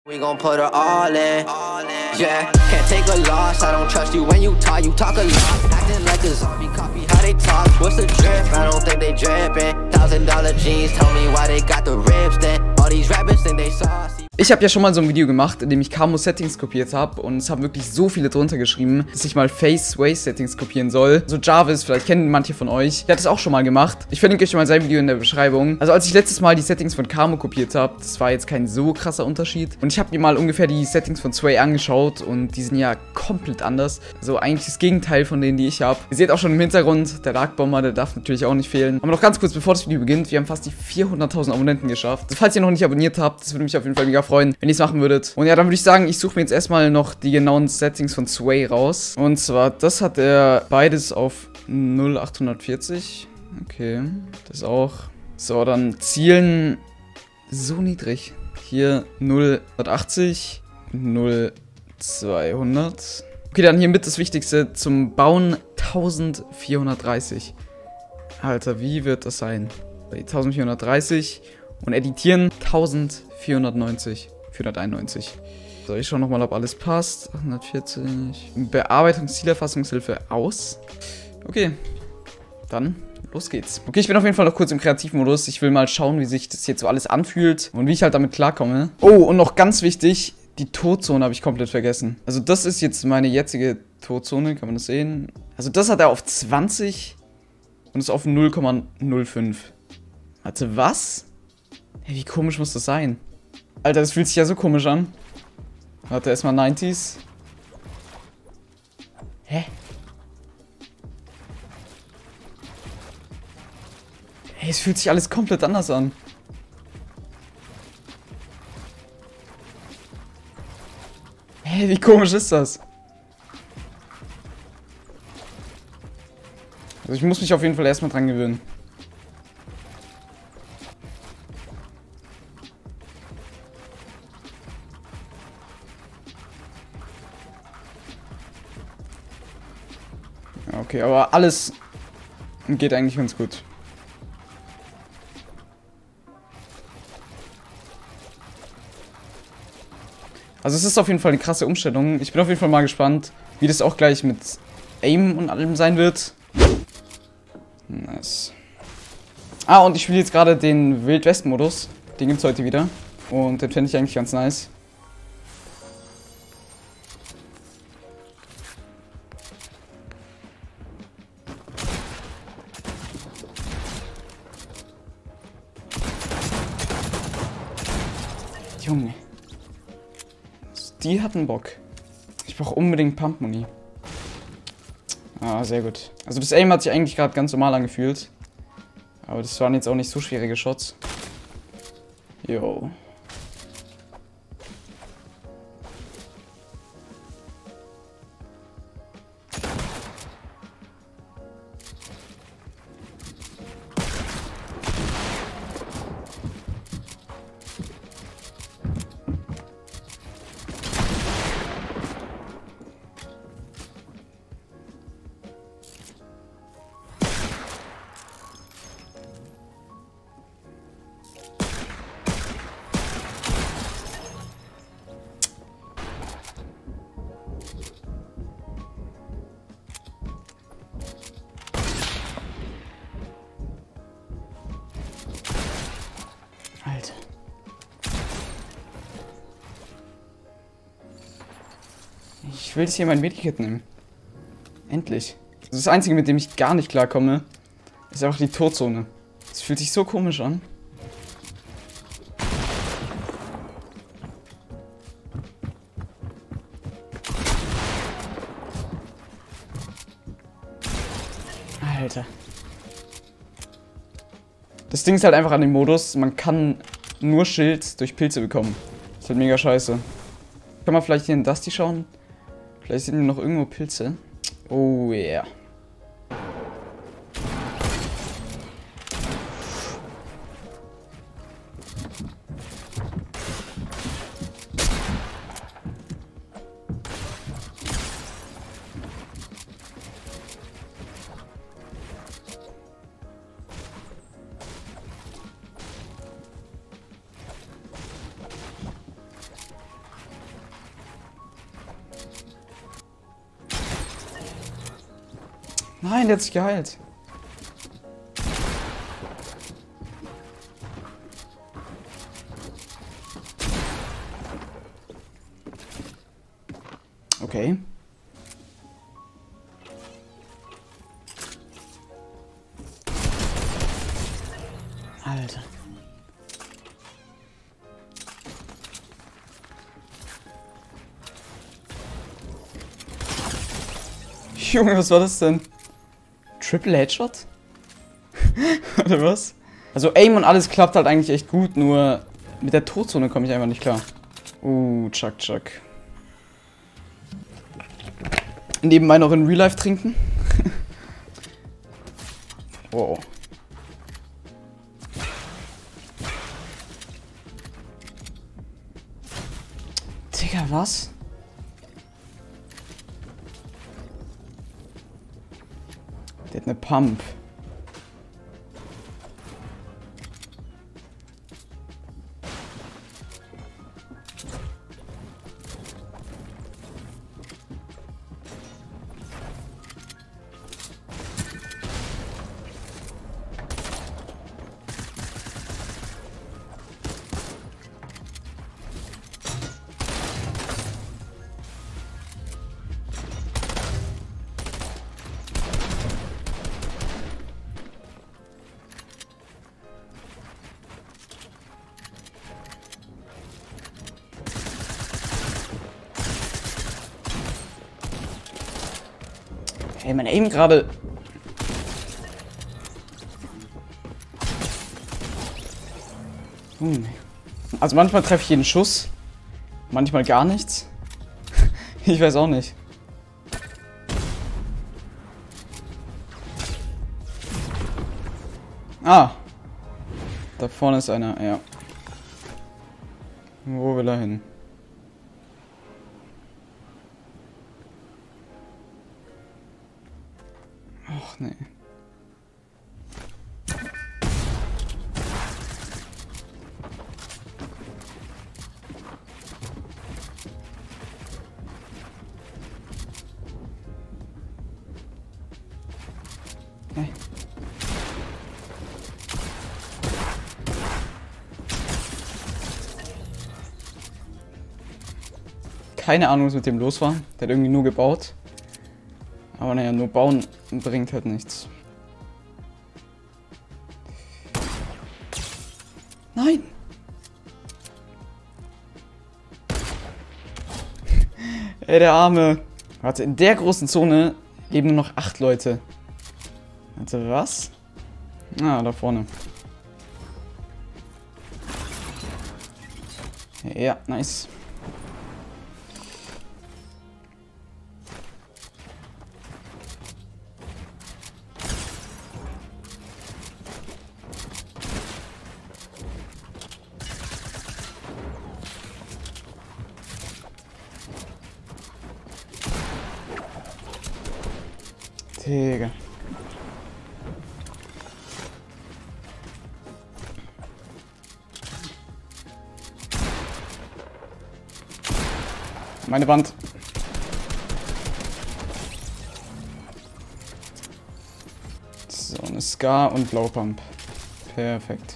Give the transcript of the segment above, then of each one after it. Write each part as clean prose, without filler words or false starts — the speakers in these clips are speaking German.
We gon' put her all in, yeah. Can't take a loss, I don't trust you when you talk a lot. Acting like a zombie, copy how they talk. What's the drip? I don't think they drippin'. $1,000 jeans, tell me why they got the ribs then. All these rappers think they saucy. Ich habe ja schon mal so ein Video gemacht, in dem ich Camo Settings kopiert habe und es haben wirklich so viele drunter geschrieben, dass ich mal Face Sway Settings kopieren soll. So Jarvis, vielleicht kennen manche von euch. Der hat es auch schon mal gemacht. Ich verlinke euch mal sein Video in der Beschreibung. Also als ich letztes Mal die Settings von Camo kopiert habe, das war jetzt kein so krasser Unterschied. Und ich habe mir mal ungefähr die Settings von Sway angeschaut und die sind ja komplett anders. Also eigentlich das Gegenteil von denen, die ich habe. Ihr seht auch schon im Hintergrund, der Dark Bomber, der darf natürlich auch nicht fehlen. Aber noch ganz kurz, bevor das Video beginnt, wir haben fast die 400.000 Abonnenten geschafft. Also, falls ihr noch nicht abonniert habt, das würde mich auf jeden Fall mega freuen, wenn ihr es machen würdet. Und ja, dann würde ich sagen, ich suche mir jetzt erstmal noch die genauen Settings von Sway raus. Und zwar, das hat er beides auf 0840. Okay, das auch. So, dann Zielen so niedrig. Hier 080, 0200. Okay, dann hier mit das Wichtigste zum Bauen 1430. Alter, wie wird das sein? 1430 und editieren 1490. 491. So, ich schaue nochmal, ob alles passt. 840. Bearbeitung Zielerfassungshilfe aus. Okay, dann los geht's. Okay, ich bin auf jeden Fall noch kurz im Kreativmodus. Ich will mal schauen, wie sich das jetzt so alles anfühlt und wie ich halt damit klarkomme. Oh, und noch ganz wichtig, die Todzone habe ich komplett vergessen. Also das ist jetzt meine jetzige Todzone, kann man das sehen? Also das hat er auf 20 und ist auf 0,05. Warte, was? Hey, wie komisch muss das sein? Alter, das fühlt sich ja so komisch an. Warte, erstmal 90s. Hä? Hey, es fühlt sich alles komplett anders an. Hey, wie komisch ist das? Also ich muss mich auf jeden Fall erstmal dran gewöhnen. Okay, aber alles geht eigentlich ganz gut. Also es ist auf jeden Fall eine krasse Umstellung. Ich bin auf jeden Fall mal gespannt, wie das auch gleich mit Aim und allem sein wird. Nice. Ah, und ich spiele jetzt gerade den Wild West Modus. Den gibt es heute wieder. Und den fände ich eigentlich ganz nice. Junge. Die hatten Bock. Ich brauche unbedingt Pump-Muni. Ah, sehr gut. Also das Aim hat sich eigentlich gerade ganz normal angefühlt. Aber das waren jetzt auch nicht so schwierige Shots. Jo. Alter. Ich will jetzt hier mein Medikit nehmen. Endlich. Das Einzige, mit dem ich gar nicht klarkomme, ist einfach die Todzone. Das fühlt sich so komisch an. Alter. Das Ding ist halt einfach an dem Modus, man kann nur Schild durch Pilze bekommen. Das ist halt mega scheiße. Kann man vielleicht hier in Dusty schauen? Vielleicht sind hier noch irgendwo Pilze. Oh yeah. Nein, der hat sich geheilt. Okay. Alter. Junge, was war das denn? Triple Headshot? Oder was? Also Aim und alles klappt halt eigentlich echt gut, nur mit der Todzone komme ich einfach nicht klar. Chuck, Chuck. Nebenbei noch in Real Life trinken. Wow. Digga, was? Der hat eine Pump. Ey, mein Aim gerade. Also manchmal treffe ich jeden Schuss. Manchmal gar nichts. Ich weiß auch nicht. Ah. Da vorne ist einer, ja. Wo will er hin? Ach nee. Hey. Keine Ahnung, was mit dem los war. Der hat irgendwie nur gebaut. Aber naja, nur bauen bringt halt nichts. Nein! Ey, der Arme. Warte, in der großen Zone leben nur noch 8 Leute. Warte, was? Ah, da vorne. Ja, nice. Digga. Meine Wand. So, eine Scar und Blowpump. Perfekt.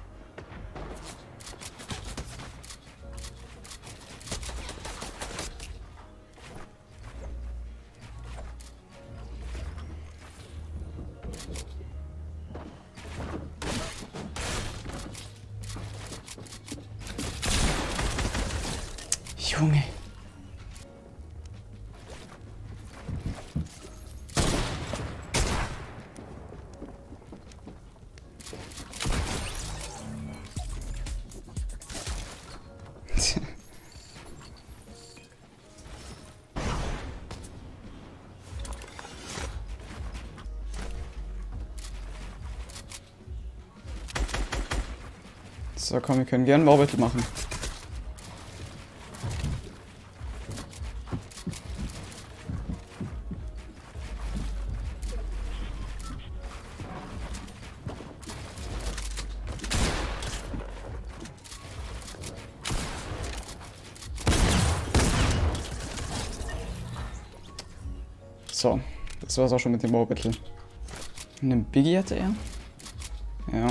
Junge. So, komm, wir können gerne Baubattle machen. So, Das war's auch schon mit dem Baubattle. Einen Biggie hatte er? Ja.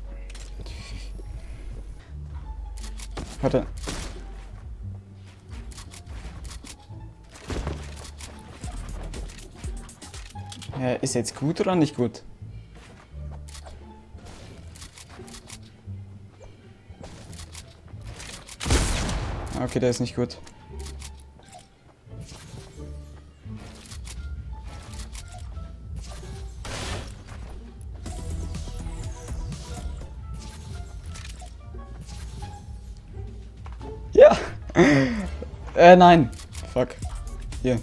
Warte. Ja, ist er jetzt gut oder nicht gut? Okay, der ist nicht gut. Ja. Nein. Fuck. Hier.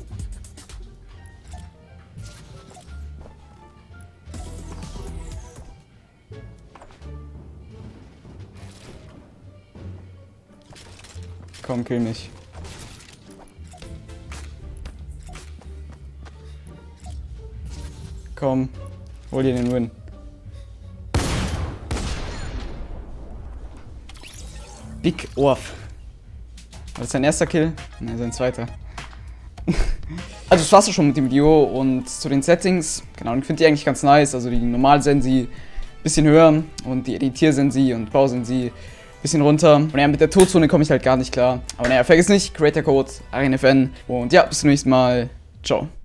Komm, kill mich. Komm, hol dir den Win. Big Orf. War das sein erster Kill? Nein, sein zweiter. Also das war's auch schon mit dem Video und zu den Settings. Genau, ich finde die eigentlich ganz nice. Also die Normal-Sensi bisschen höher und die Editier-Sensi und Bau-Sensi bisschen runter. Und ja, mit der Todzone komme ich halt gar nicht klar. Aber naja, vergiss nicht, Creator Code, ArenFN. Und ja, bis zum nächsten Mal. Ciao.